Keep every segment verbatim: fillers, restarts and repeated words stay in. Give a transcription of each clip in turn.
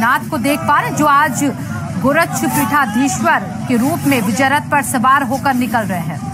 आदित्यनाथ को देख पा रहे हैं, जो आज गोरक्षपीठाधीश्वर के रूप में विजय रथ पर सवार होकर निकल रहे हैं।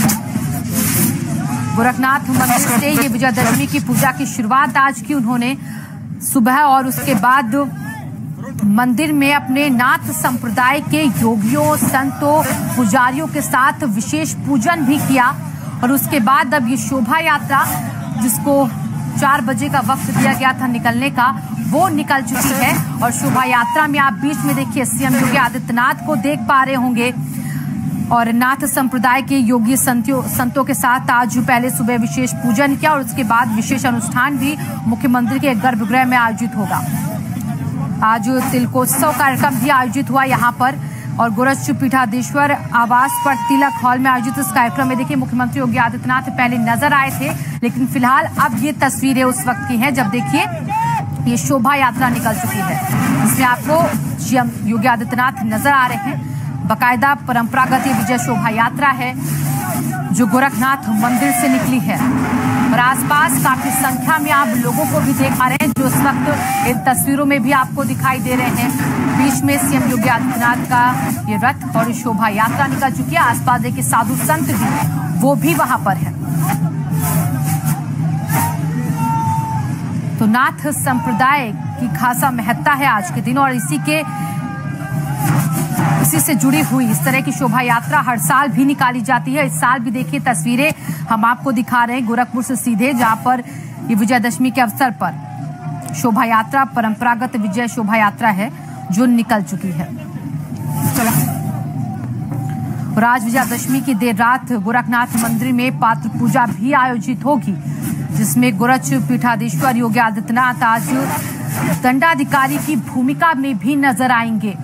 गोरखनाथ मंदिर से ये विजयदशमी की पूजा की शुरुआत आज की उन्होंने सुबह, और उसके बाद मंदिर में अपने नाथ संप्रदाय के योगियों, संतों, पुजारियों के साथ विशेष पूजन भी किया। और उसके बाद अब ये शोभा यात्रा, जिसको चार बजे का वक्त दिया गया था निकलने का, वो निकल चुकी है। और शोभा यात्रा में आप बीच में देखिए सीएम योगी आदित्यनाथ को देख पा रहे होंगे, और नाथ संप्रदाय के योगी संतों संतों के साथ आज पहले सुबह विशेष पूजन किया, और उसके बाद विशेष अनुष्ठान भी मुख्यमंत्री के गर्भगृह में आयोजित होगा। आज तिलकोत्सव कार्यक्रम भी आयोजित हुआ यहाँ पर, और गोरक्षपीठाधीश्वर आवास पर तिलक हॉल में आयोजित इस कार्यक्रम में देखिए मुख्यमंत्री योगी आदित्यनाथ पहले नजर आए थे, लेकिन फिलहाल अब ये तस्वीरें उस वक्त की हैं जब देखिए ये शोभा यात्रा निकल चुकी है, इसमें आपको सीएम योगी आदित्यनाथ नजर आ रहे हैं। बाकायदा परंपरागत ये विजय शोभा यात्रा है जो गोरखनाथ मंदिर से निकली है, और आसपास काफी संख्या में आप लोगों को भी देख पा रहे हैं जो इस वक्त इन तस्वीरों में भी आपको दिखाई दे रहे हैं। बीच में सीएम योगी आदित्यनाथ का ये रथ और शोभा यात्रा निकल चुकी है। आसपास देखिए साधु संत भी वो भी वहां पर है। तो नाथ संप्रदाय की खासा महत्ता है आज के दिन, और इसी के इसी से जुड़ी हुई इस तरह की शोभा यात्रा हर साल भी निकाली जाती है। इस साल भी देखिए तस्वीरें हम आपको दिखा रहे हैं गोरखपुर से सीधे, जहां पर ये विजयदशमी के अवसर पर शोभा यात्रा, परंपरागत विजय शोभा यात्रा है जो निकल चुकी है। और आज विजयदशमी की देर रात गोरखनाथ मंदिर में पात्र पूजा भी आयोजित होगी, जिसमें गोरक्षपीठाधीश्वर योगी आदित्यनाथ आज दंडाधिकारी की भूमिका में भी नजर आएंगे,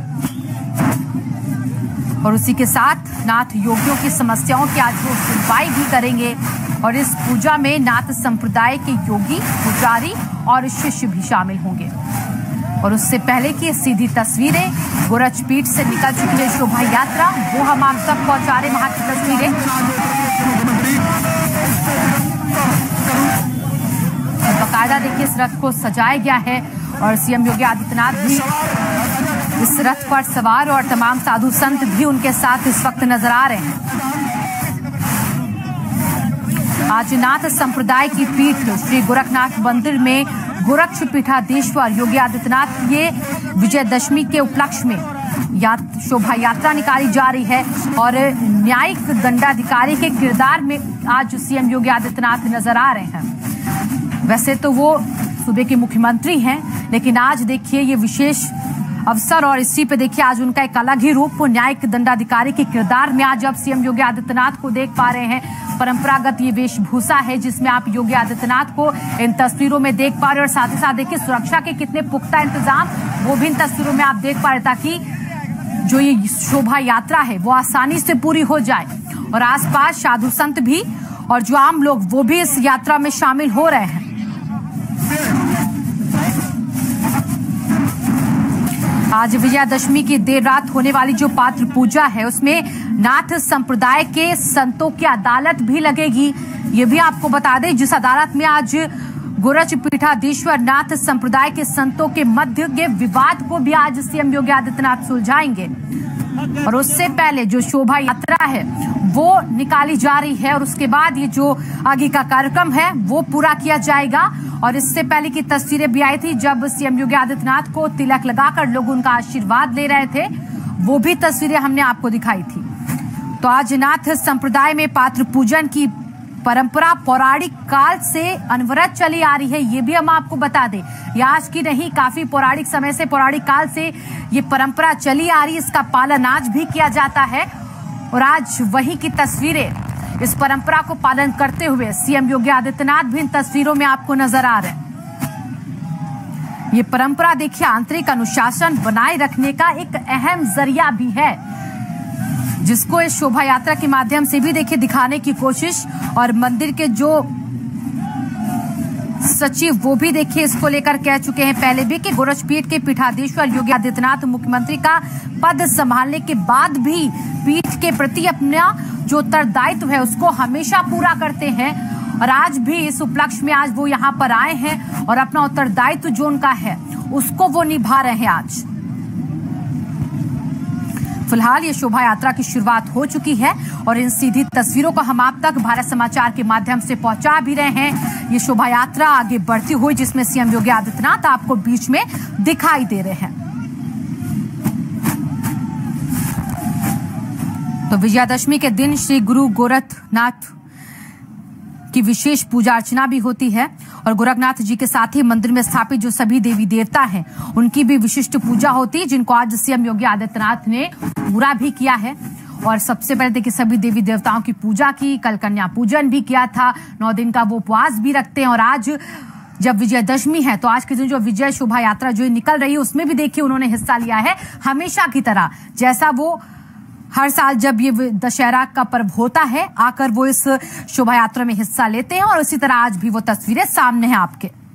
और उसी के साथ नाथ योगियों की समस्याओं की आज वो सुनवाई भी करेंगे। और इस पूजा में नाथ संप्रदाय के योगी, पुजारी और शिष्य भी शामिल होंगे। और उससे पहले की सीधी तस्वीरें गोरक्षपीठ से निकल चुकी है शोभा यात्रा, वो हम आप तक पहुंचा रहे वहां की तस्वीरें। बाकायदा देखिए इस रथ को सजाया गया है, और सीएम योगी आदित्यनाथ भी इस रथ पर सवार, और तमाम साधु संत भी उनके साथ इस वक्त नजर आ रहे हैं। आज नाथ संप्रदाय की पीठ श्री गोरखनाथ मंदिर में गोरक्षपीठाधीश्वर योगी आदित्यनाथ ये विजयदशमी के उपलक्ष्य में या, शोभा यात्रा निकाली जा रही है, और न्यायिक दंडाधिकारी के किरदार में आज सीएम योगी आदित्यनाथ नजर आ रहे हैं। वैसे तो वो सूबे के मुख्यमंत्री हैं, लेकिन आज देखिए ये विशेष अवसर, और इसी पे देखिए आज उनका एक अलग ही रूप न्यायिक दंडाधिकारी के किरदार में आज अब सीएम योगी आदित्यनाथ को देख पा रहे हैं। परंपरागत ये वेशभूषा है जिसमें आप योगी आदित्यनाथ को इन तस्वीरों में देख पा रहे हैं, और साथ ही साथ देखिए सुरक्षा के कितने पुख्ता इंतजाम वो भी इन तस्वीरों में आप देख पा रहे, ताकि जो ये शोभा यात्रा है वो आसानी से पूरी हो जाए। और आसपास साधु संत भी और जो आम लोग वो भी इस यात्रा में शामिल हो रहे हैं। आज विजयदशमी की देर रात होने वाली जो पात्र पूजा है उसमें नाथ संप्रदाय के संतों की अदालत भी लगेगी। ये भी आपको बता दें, जिस अदालत में आज गोरक्षपीठाधीश्वर नाथ संप्रदाय के संतों के मध्य के विवाद को भी आज सीएम योगी आदित्यनाथ सुलझाएंगे। और उससे पहले जो शोभा यात्रा है वो निकाली जा रही है, और उसके बाद ये जो आगे का कार्यक्रम है वो पूरा किया जाएगा। और इससे पहले की तस्वीरें भी आई थी जब सीएम योगी आदित्यनाथ को तिलक लगाकर लोग उनका आशीर्वाद ले रहे थे, वो भी तस्वीरें हमने आपको दिखाई थी। तो आज नाथ संप्रदाय में पात्र पूजन की परंपरा पौराणिक काल से अनवरत चली आ रही है, ये भी हम आपको बता दें। ये आज की नहीं, काफी पौराणिक समय से, पौराणिक काल से ये परंपरा चली आ रही है, इसका पालन आज भी किया जाता है। और आज वही की तस्वीरें इस परंपरा को पालन करते हुए सीएम योगी आदित्यनाथ भी इन तस्वीरों में आपको नजर आ रहे हैं। ये परंपरा देखिए आंतरिक अनुशासन बनाए रखने का एक अहम जरिया भी है, जिसको इस शोभा यात्रा के माध्यम से भी देखिए दिखाने की कोशिश। और मंदिर के जो सचिव वो भी देखिए इसको लेकर कह चुके हैं पहले भी कि गोरक्षपीठ के पीठाधीश्वर योगी आदित्यनाथ मुख्यमंत्री का पद संभालने के बाद भी पीठ के प्रति अपना जो उत्तरदायित्व है उसको हमेशा पूरा करते हैं। और आज भी इस उपलक्ष्य में आज वो यहाँ पर आए हैं और अपना उत्तरदायित्व जो उनका है उसको वो निभा रहे हैं आज। फिलहाल ये शोभा यात्रा की शुरुआत हो चुकी है और इन सीधी तस्वीरों को हम आप तक भारत समाचार के माध्यम से पहुंचा भी रहे हैं। ये शोभा यात्रा आगे बढ़ती हुई जिसमें सीएम योगी आदित्यनाथ आपको बीच में दिखाई दे रहे हैं। तो विजयादशमी के दिन श्री गुरु गोरखनाथ की विशेष पूजा अर्चना भी होती है और गोरखनाथ जी के साथ ही मंदिर में स्थापित जो सभी देवी देवता हैं उनकी भी विशिष्ट पूजा होती है, जिनको आज सीएम योगी आदित्यनाथ ने पूरा भी किया है। और सबसे पहले देखिए सभी देवी देवताओं की पूजा की, कल कन्या पूजन भी किया था, नौ दिन का वो उपवास भी रखते हैं। और आज जब विजयदशमी है तो आज के दिन जो विजय शोभा यात्रा जो निकल रही है उसमें भी देखिए उन्होंने हिस्सा लिया है, हमेशा की तरह जैसा वो हर साल जब ये दशहरा का पर्व होता है आकर वो इस शोभा यात्रा में हिस्सा लेते हैं। और उसी तरह आज भी वो तस्वीरें सामने हैं आपके।